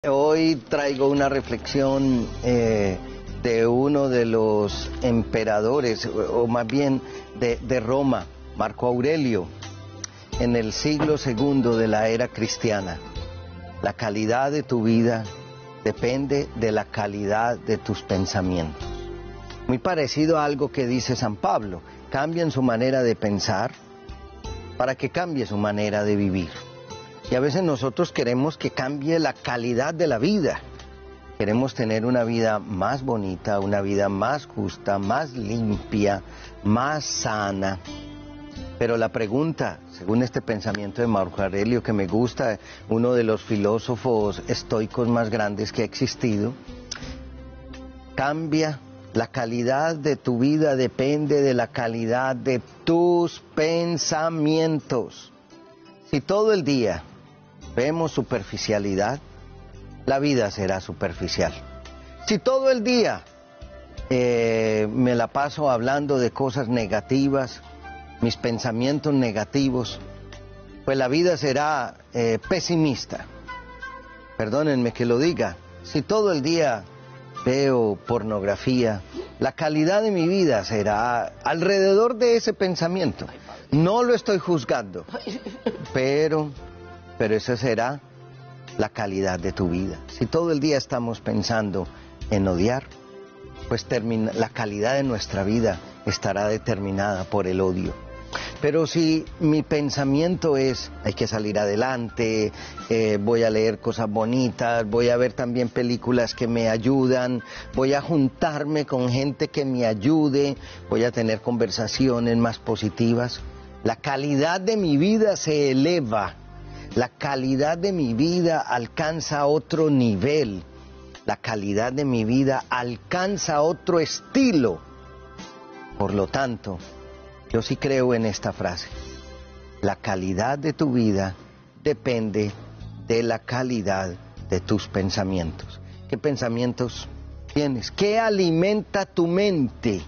Hoy traigo una reflexión de uno de los emperadores, o más bien de Roma, Marco Aurelio, en el siglo II de la era cristiana. La calidad de tu vida depende de la calidad de tus pensamientos. Muy parecido a algo que dice San Pablo: cambien su manera de pensar para que cambie su manera de vivir. Y a veces nosotros queremos que cambie la calidad de la vida. Queremos tener una vida más bonita, una vida más justa, más limpia, más sana. Pero la pregunta, según este pensamiento de Marco Aurelio, que me gusta, uno de los filósofos estoicos más grandes que ha existido, cambia. La calidad de tu vida depende de la calidad de tus pensamientos. Si todo el día vemos superficialidad, la vida será superficial. Si todo el día me la paso hablando de cosas negativas, mis pensamientos negativos, pues la vida será pesimista. Perdónenme que lo diga. Si todo el día veo pornografía, la calidad de mi vida será alrededor de ese pensamiento. No lo estoy juzgando, pero esa será la calidad de tu vida. Si todo el día estamos pensando en odiar, pues la calidad de nuestra vida estará determinada por el odio. Pero si mi pensamiento es: hay que salir adelante, voy a leer cosas bonitas, voy a ver también películas que me ayudan, voy a juntarme con gente que me ayude, voy a tener conversaciones más positivas, la calidad de mi vida se eleva. La calidad de mi vida alcanza otro nivel. La calidad de mi vida alcanza otro estilo. Por lo tanto, yo sí creo en esta frase: la calidad de tu vida depende de la calidad de tus pensamientos. ¿Qué pensamientos tienes? ¿Qué alimenta tu mente?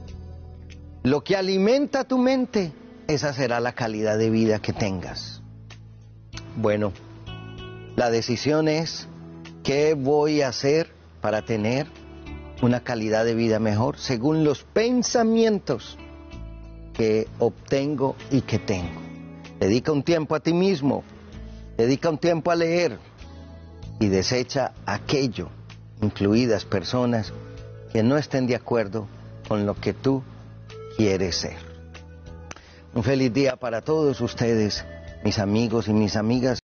Lo que alimenta tu mente, esa será la calidad de vida que tengas. Bueno, la decisión es: ¿qué voy a hacer para tener una calidad de vida mejor según los pensamientos que obtengo y que tengo? Dedica un tiempo a ti mismo, dedica un tiempo a leer y desecha aquello, incluidas personas que no estén de acuerdo con lo que tú quieres ser. Un feliz día para todos ustedes, mis amigos y mis amigas.